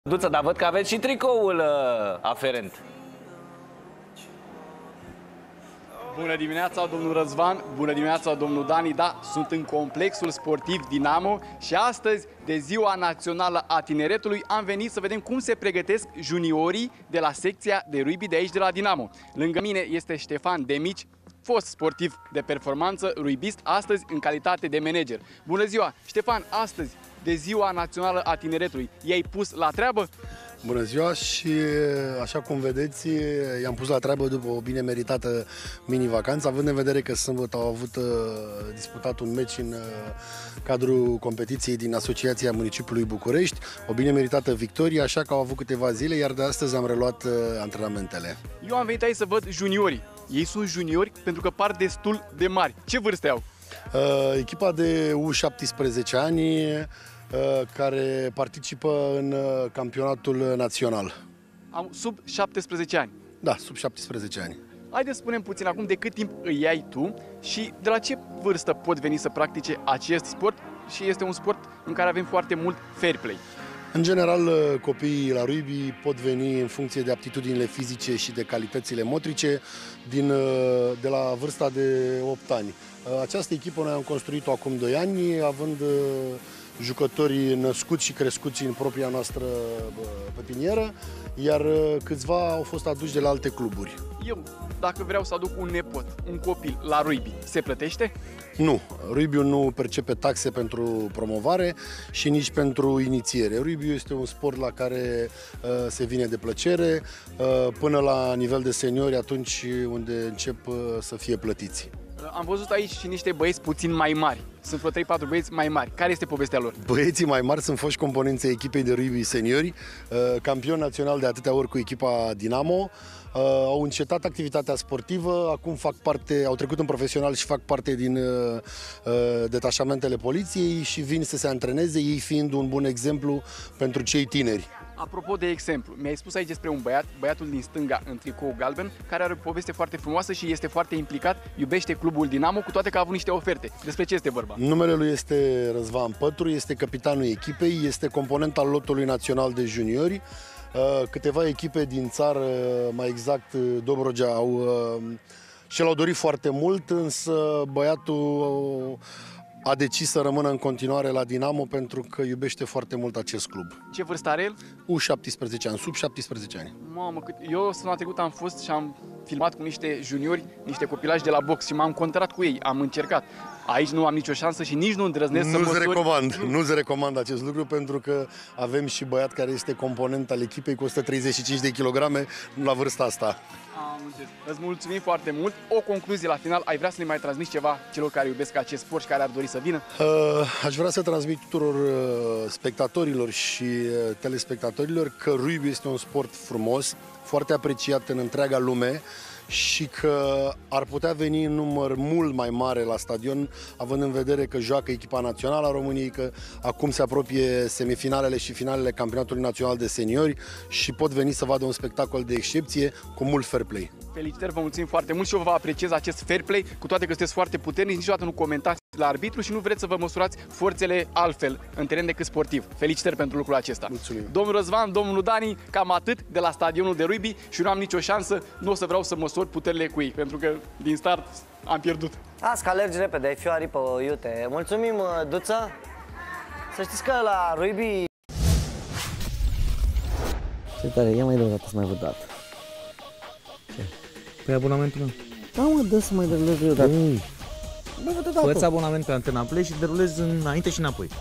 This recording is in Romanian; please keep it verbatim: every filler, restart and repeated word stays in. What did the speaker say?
Duță, dar văd că aveți și tricoul uh, aferent. Bună dimineața, domnul Răzvan, bună dimineața, domnul Dani. Da, sunt în complexul sportiv Dinamo și astăzi, de Ziua Națională a Tineretului, am venit să vedem cum se pregătesc juniorii de la secția de rugby de aici, de la Dinamo. Lângă mine este Ștefan Demici, fost sportiv de performanță, rugbist, astăzi în calitate de manager. Bună ziua! Ștefan, astăzi, de Ziua Națională a Tineretului, i-ai pus la treabă? Bună ziua și, așa cum vedeți, i-am pus la treabă după o bine meritată mini-vacanță, având în vedere că sâmbătă au avut uh, disputat un meci în uh, cadrul competiției din Asociația Municipiului București, o bine meritată victorie, așa că au avut câteva zile, iar de astăzi am reluat uh, antrenamentele. Eu am venit aici să văd juniorii. Ei sunt juniori pentru că par destul de mari. Ce vârste au? Uh, echipa de U șaptesprezece ani, care participă în campionatul național. Am sub șaptesprezece ani. Da, sub șaptesprezece ani. Haideți să spunem puțin acum de cât timp îi iai tu și de la ce vârstă pot veni să practice acest sport, și este un sport în care avem foarte mult fair play. În general, copiii la rugby pot veni în funcție de aptitudinile fizice și de calitățile motrice din, de la vârsta de opt ani. Această echipă noi am construit-o acum doi ani, având jucători născuți și crescuți în propria noastră pepinieră, iar câțiva au fost aduși de la alte cluburi. Eu, dacă vreau să aduc un nepot, un copil la rugby, se plătește? Nu. Rugby-ul nu percepe taxe pentru promovare și nici pentru inițiere. Rugby-ul este un sport la care uh, se vine de plăcere, uh, până la nivel de seniori, atunci unde încep uh, să fie plătiți. Am văzut aici și niște băieți puțin mai mari. Sunt vreo trei patru băieți mai mari. Care este povestea lor? Băieții mai mari sunt foști componenți ai echipei de rugby seniori, campion național de atâtea ori cu echipa Dinamo. Au încetat activitatea sportivă, acum fac parte, au trecut în profesional și fac parte din detașamentele poliției și vin să se antreneze, ei fiind un bun exemplu pentru cei tineri. Apropo de exemplu, mi-ai spus aici despre un băiat, băiatul din stânga în tricou galben, care are o poveste foarte frumoasă și este foarte implicat, iubește clubul Dinamo, cu toate că a avut niște oferte. Despre ce este vorba? Numele lui este Răzvan Pătru, este capitanul echipei, este component al lotului național de juniori. Câteva echipe din țară, mai exact Dobrogea, au, și l-au dorit foarte mult, însă băiatul a decis să rămână în continuare la Dinamo pentru că iubește foarte mult acest club. Ce vârstă are el? U șaptesprezece ani, sub șaptesprezece ani. Mamă, cât... eu săptămâna trecută am fost și am filmat cu niște juniori, niște copilași de la box și m-am contrat cu ei, am încercat. Aici nu am nicio șansă și nici nu îndrăznesc să măsori. Nu-ți recomand, nu-ți recomand acest lucru pentru că avem și băiat care este component al echipei cu o sută treizeci și cinci de kilograme la vârsta asta. Am înțeles. Îți mulțumim foarte mult. O concluzie la final, ai vrea să le mai transmiți ceva celor care iubesc acest sport și care ar dori să vină? Uh, aș vrea să transmit tuturor uh, spectatorilor și uh, telespectatorilor că rugby este un sport frumos, foarte apreciat în întreaga lume și că ar putea veni în număr mult mai mare la stadion, având în vedere că joacă echipa națională a României, că acum se apropie semifinalele și finalele campionatului național de seniori și pot veni să vadă un spectacol de excepție cu mult fair play. Felicitări, vă mulțumim foarte mult și eu vă apreciez acest fair play, cu toate că sunteți foarte puternici, niciodată nu comentați la arbitru și nu vreți să vă măsurați forțele altfel în teren decât sportiv. Felicitări pentru lucrul acesta. Mulțumim. Domnul Răzvan, domnul Dani, cam atât de la stadionul de rugby și nu am nicio șansă, nu o să vreau să măsor puterile cu ei, pentru că din start am pierdut. Las că alergi repede, ai fi o aripă iute. Mulțumim, Duță. Să știți că la rugby... Ce tare, ia mai dă o dată să mai văd dată. Ce? Păi abonamentul meu. Da, mă, dă să mai derulez eu dată. Fă-ți abonament pe Antena Play și derulezi înainte și înapoi.